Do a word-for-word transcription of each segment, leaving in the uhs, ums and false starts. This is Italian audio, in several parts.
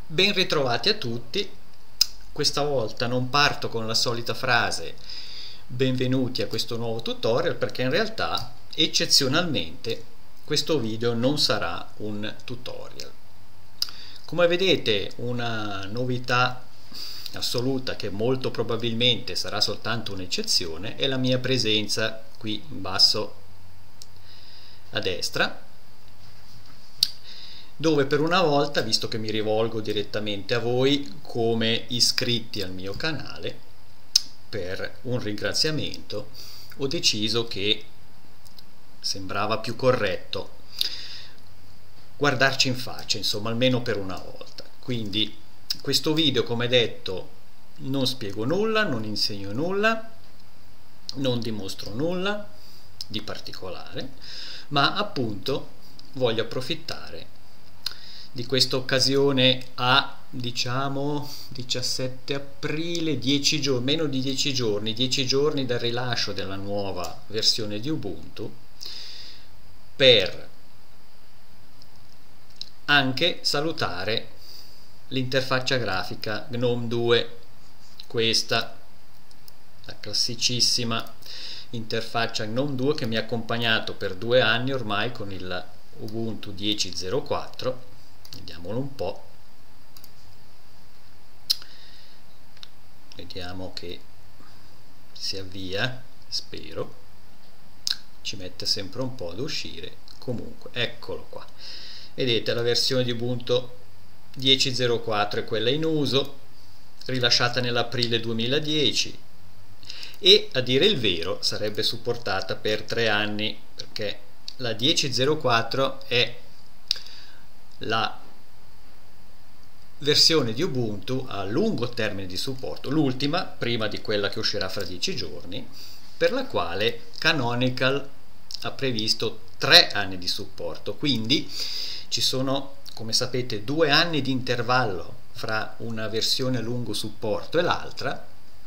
Ben ritrovati a tutti. Questa volta non parto con la solita frase benvenuti a questo nuovo tutorial, perché in realtà eccezionalmente questo video non sarà un tutorial. Come vedete, una novità assoluta che molto probabilmente sarà soltanto un'eccezione è la mia presenza qui in basso a destra, dove per una volta, visto che mi rivolgo direttamente a voi come iscritti al mio canale, per un ringraziamento ho deciso che sembrava più corretto guardarci in faccia, insomma, almeno per una volta. Quindi questo video, come detto, non spiego nulla, non insegno nulla, non dimostro nulla di particolare, ma appunto voglio approfittare di questa occasione a, diciamo, diciassette aprile, dieci giorni, meno di dieci giorni, dieci giorni dal rilascio della nuova versione di Ubuntu, per anche salutare l'interfaccia grafica GNOME due, questa, la classicissima interfaccia GNOME due che mi ha accompagnato per due anni ormai con il Ubuntu dieci punto zero quattro. Vediamolo un po', vediamo che si avvia, spero, ci mette sempre un po' ad uscire. Comunque eccolo qua, vedete, la versione di Ubuntu dieci punto zero quattro è quella in uso, rilasciata nell'aprile duemiladieci, e a dire il vero sarebbe supportata per tre anni, perché la dieci punto zero quattro è la versione di Ubuntu a lungo termine di supporto, l'ultima prima di quella che uscirà fra dieci giorni, per la quale Canonical ha previsto tre anni di supporto. Quindi ci sono, come sapete, due anni di intervallo fra una versione a lungo supporto e l'altra,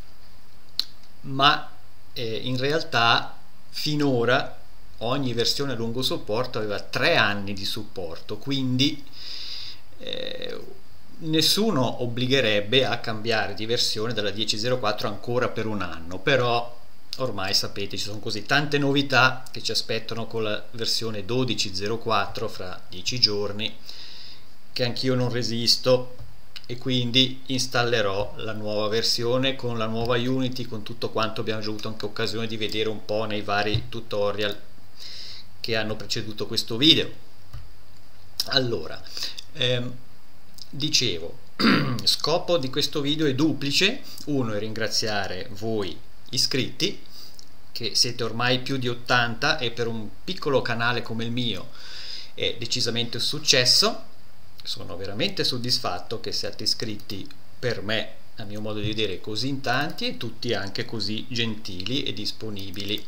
ma eh, in realtà finora ogni versione a lungo supporto aveva tre anni di supporto, quindi eh, nessuno obbligherebbe a cambiare di versione dalla dieci punto zero quattro ancora per un anno. Però ormai sapete, ci sono così tante novità che ci aspettano con la versione dodici punto zero quattro fra dieci giorni, che anch'io non resisto, e quindi installerò la nuova versione con la nuova Unity, con tutto quanto abbiamo già avuto anche occasione di vedere un po' nei vari tutorial che hanno preceduto questo video. Allora, ehm, dicevo, scopo di questo video è duplice. Uno è ringraziare voi iscritti, che siete ormai più di ottanta, e per un piccolo canale come il mio è decisamente un successo. Sono veramente soddisfatto che siate iscritti, per me, a mio modo di vedere, così in tanti, e tutti anche così gentili e disponibili.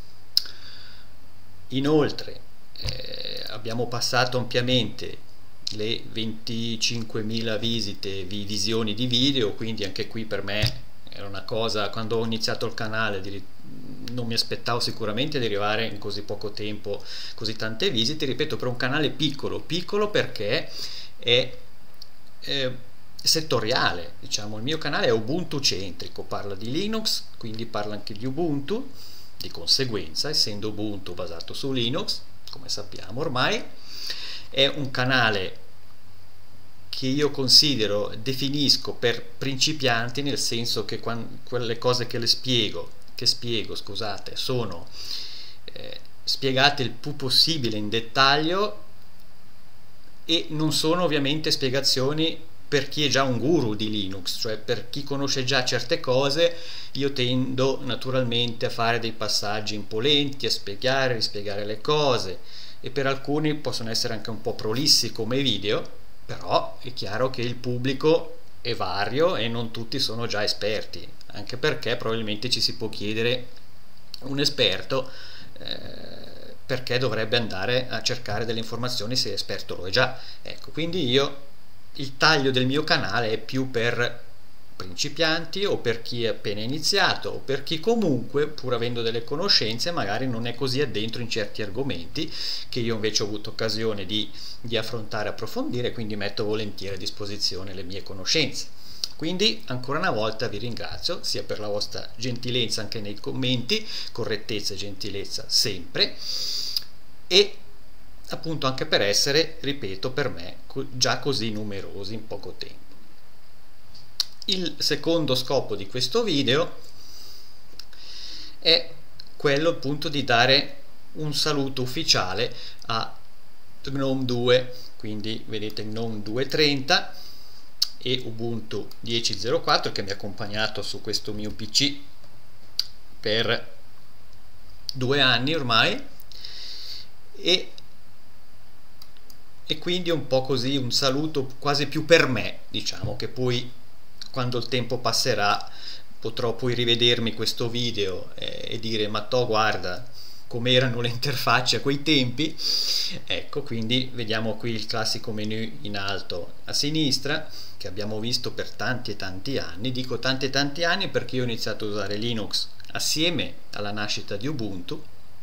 Inoltre eh, abbiamo passato ampiamente le venticinquemila visite, visioni di video, quindi anche qui per me era una cosa, quando ho iniziato il canale, di, non mi aspettavo sicuramente di arrivare in così poco tempo così tante visite, ripeto, per un canale piccolo, piccolo perché è eh, settoriale, diciamo. Il mio canale è Ubuntu centrico, parla di Linux, quindi parla anche di Ubuntu, di conseguenza, essendo Ubuntu basato su Linux, come sappiamo ormai. È un canale che io considero, definisco per principianti, nel senso che quando, quelle cose che le spiego, che spiego, scusate, sono eh, spiegate il più possibile in dettaglio, e non sono ovviamente spiegazioni per chi è già un guru di Linux, cioè per chi conosce già certe cose. Io tendo naturalmente a fare dei passaggi impolenti, a spiegare, rispiegare le cose, e per alcuni possono essere anche un po' prolissi come video, però è chiaro che il pubblico è vario e non tutti sono già esperti, anche perché probabilmente ci si può chiedere un esperto eh, perché dovrebbe andare a cercare delle informazioni se esperto lo è già. Ecco, quindi io, il taglio del mio canale è più per principianti o per chi è appena iniziato o per chi comunque, pur avendo delle conoscenze, magari non è così addentro in certi argomenti che io invece ho avuto occasione di, di affrontare e approfondire, quindi metto volentieri a disposizione le mie conoscenze. Quindi ancora una volta vi ringrazio sia per la vostra gentilezza anche nei commenti, correttezza e gentilezza sempre, e appunto anche per essere, ripeto, per me già così numerosi in poco tempo. Il secondo scopo di questo video è quello appunto di dare un saluto ufficiale a GNOME due, quindi vedete GNOME due trenta e Ubuntu dieci punto zero quattro che mi ha accompagnato su questo mio P C per due anni ormai, e, e quindi un po' così un saluto quasi più per me, diciamo, che poi quando il tempo passerà potrò poi rivedermi questo video e, e dire ma to guarda come erano le interfacce a quei tempi. Ecco, quindi vediamo qui il classico menu in alto a sinistra che abbiamo visto per tanti e tanti anni. Dico tanti e tanti anni perché io ho iniziato a usare Linux assieme alla nascita di Ubuntu,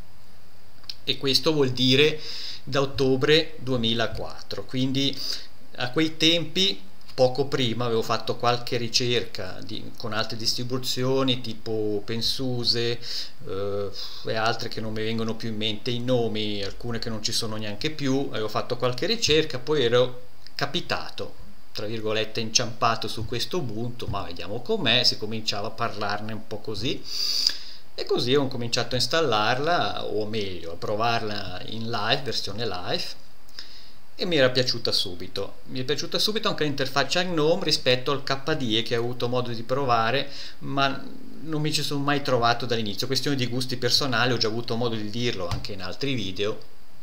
e questo vuol dire da ottobre duemilaquattro, quindi a quei tempi poco prima avevo fatto qualche ricerca di, con altre distribuzioni tipo OpenSUSE eh, e altre che non mi vengono più in mente i nomi, alcune che non ci sono neanche più. Avevo fatto qualche ricerca, poi ero capitato, tra virgolette, inciampato su questo Ubuntu, ma vediamo com'è, si cominciava a parlarne un po' così, e così ho cominciato a installarla, o meglio a provarla in live, versione live, e mi era piaciuta subito. Mi è piaciuta subito anche l'interfaccia GNOME rispetto al K D E che ho avuto modo di provare, ma non mi ci sono mai trovato dall'inizio. Questione di gusti personali, ho già avuto modo di dirlo anche in altri video,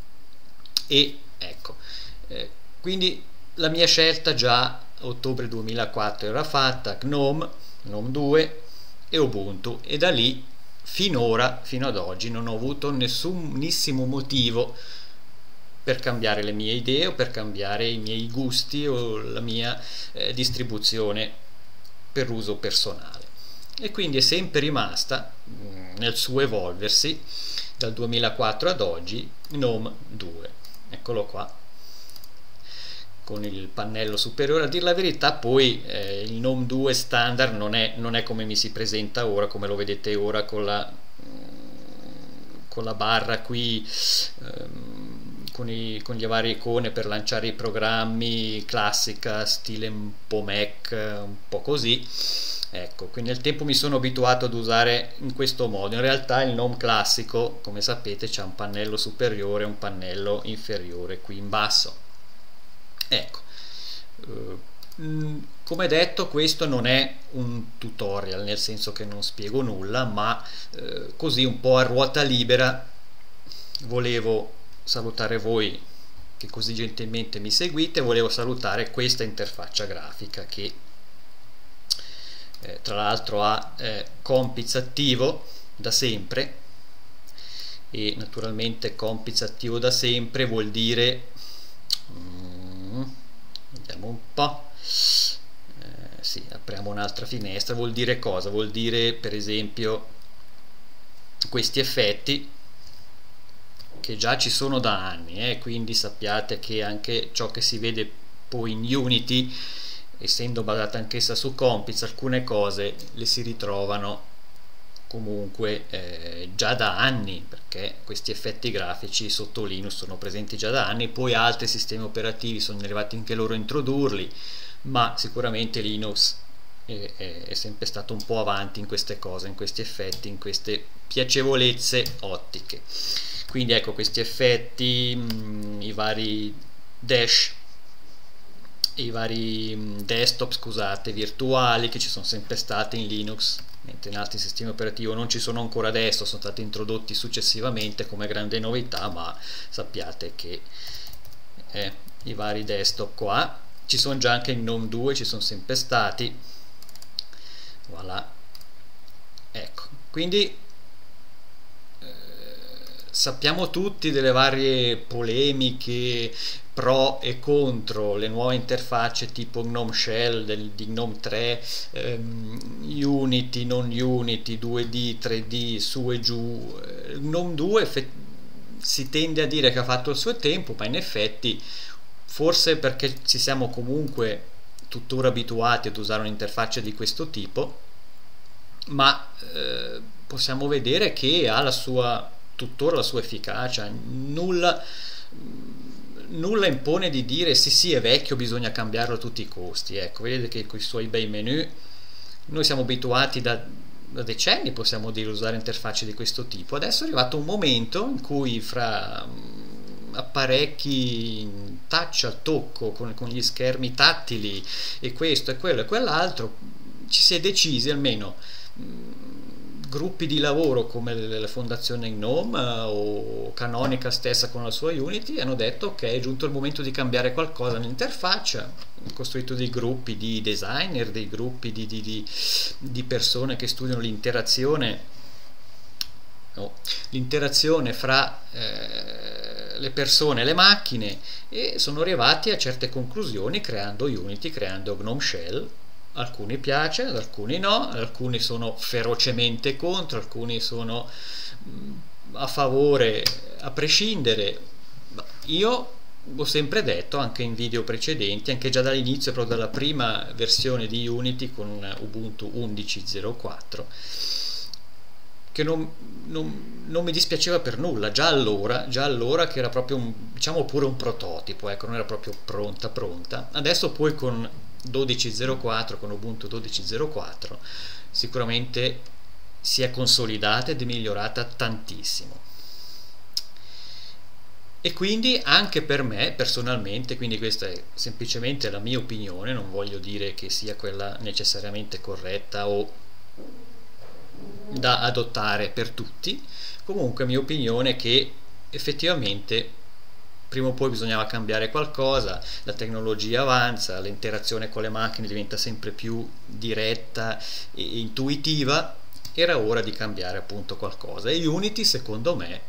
e ecco, eh, quindi la mia scelta già a ottobre duemilaquattro era fatta: GNOME, GNOME due e Ubuntu, e da lì finora, fino ad oggi, non ho avuto nessunissimo motivo per cambiare le mie idee o per cambiare i miei gusti o la mia eh, distribuzione per uso personale, e quindi è sempre rimasta mh, nel suo evolversi dal duemilaquattro ad oggi GNOME due. Eccolo qua con il pannello superiore. A dir la verità poi eh, il GNOME due standard non è, non è come mi si presenta ora, come lo vedete ora con la, con la barra qui ehm, Con, i, con le varie icone per lanciare i programmi, classica, stile un po' Mac, un po' così. Ecco, quindi nel tempo mi sono abituato ad usare in questo modo. In realtà il GNOME classico, come sapete, c'è un pannello superiore e un pannello inferiore qui in basso. Ecco, come detto, questo non è un tutorial, nel senso che non spiego nulla, ma eh, così un po' a ruota libera volevo salutare voi che così gentilmente mi seguite. Volevo salutare questa interfaccia grafica che eh, tra l'altro ha eh, Compiz attivo da sempre, e naturalmente Compiz attivo da sempre vuol dire mm, vediamo un po', eh, sì, apriamo un'altra finestra. Vuol dire cosa? Vuol dire per esempio questi effetti che già ci sono da anni, eh, quindi sappiate che anche ciò che si vede poi in Unity, essendo basata anch'essa su Compiz, alcune cose le si ritrovano comunque eh, già da anni, perché questi effetti grafici sotto Linux sono presenti già da anni. Poi altri sistemi operativi sono arrivati anche loro a introdurli, ma sicuramente Linux è, è, è sempre stato un po' avanti in queste cose, in questi effetti, in queste piacevolezze ottiche. Quindi ecco questi effetti, mh, i vari dash, i vari mh, desktop, scusate, virtuali, che ci sono sempre stati in Linux, mentre in altri sistemi operativi non ci sono ancora adesso, sono stati introdotti successivamente come grande novità, ma sappiate che eh, i vari desktop qua ci sono già anche in GNOME due, ci sono sempre stati. Voilà. Ecco, quindi sappiamo tutti delle varie polemiche, pro e contro le nuove interfacce tipo GNOME Shell del, di GNOME tre, ehm, Unity, non Unity, due D, tre D, su e giù. GNOME due si tende a dire che ha fatto il suo tempo, ma in effetti forse perché ci siamo comunque tuttora abituati ad usare un'interfaccia di questo tipo, ma eh, possiamo vedere che ha la sua tuttora la sua efficacia. Nulla nulla impone di dire sì sì è vecchio, bisogna cambiarlo a tutti i costi. Ecco, vedete che con i suoi bei menu noi siamo abituati da, da decenni, possiamo dire, usare interfacce di questo tipo. Adesso è arrivato un momento in cui fra apparecchi touch al tocco con, con gli schermi tattili e questo e quello e quell'altro ci si è decisi, almeno gruppi di lavoro come la fondazione GNOME o Canonical stessa con la sua Unity, hanno detto ok, è giunto il momento di cambiare qualcosa nell'interfaccia. Hanno costruito dei gruppi di designer, dei gruppi di, di, di, di persone che studiano l'interazione no, l'interazione fra eh, le persone e le macchine, e sono arrivati a certe conclusioni creando Unity, creando GNOME Shell. Alcuni piace, ad alcuni no, alcuni sono ferocemente contro, alcuni sono a favore a prescindere. Io ho sempre detto, anche in video precedenti, anche già dall'inizio, proprio dalla prima versione di Unity con Ubuntu undici punto zero quattro, che non, non, non mi dispiaceva per nulla, già allora, già allora che era proprio un, diciamo pure un prototipo, ecco, non era proprio pronta pronta. Adesso poi con dodici punto zero quattro, con Ubuntu dodici punto zero quattro, sicuramente si è consolidata ed è migliorata tantissimo. E quindi anche per me personalmente, quindi questa è semplicemente la mia opinione, non voglio dire che sia quella necessariamente corretta o da adottare per tutti, comunque mia opinione è che effettivamente prima o poi bisognava cambiare qualcosa, la tecnologia avanza, l'interazione con le macchine diventa sempre più diretta e intuitiva, era ora di cambiare appunto qualcosa, e Unity secondo me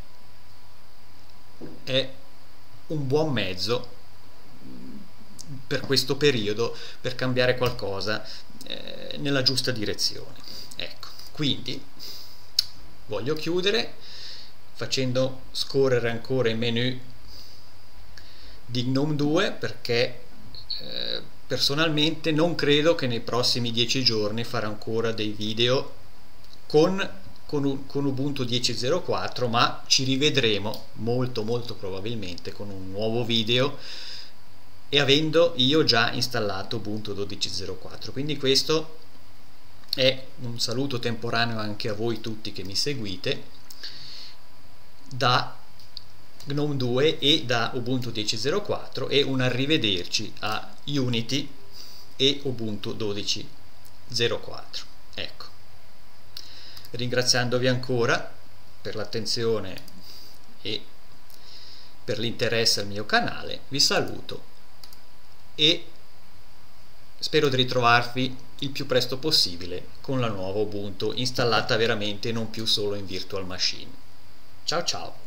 è un buon mezzo per questo periodo per cambiare qualcosa eh, nella giusta direzione. Ecco, quindi voglio chiudere facendo scorrere ancora i menu di GNOME due, perché eh, personalmente non credo che nei prossimi dieci giorni farò ancora dei video con, con, con Ubuntu dieci punto zero quattro, ma ci rivedremo molto molto probabilmente con un nuovo video e avendo io già installato Ubuntu dodici punto zero quattro. Quindi questo è un saluto temporaneo anche a voi tutti che mi seguite da GNOME due e da Ubuntu dieci punto zero quattro, e un arrivederci a Unity e Ubuntu dodici punto zero quattro. Ecco, ringraziandovi ancora per l'attenzione e per l'interesse al mio canale, vi saluto e spero di ritrovarvi il più presto possibile con la nuova Ubuntu installata veramente, non più solo in Virtual Machine. Ciao ciao!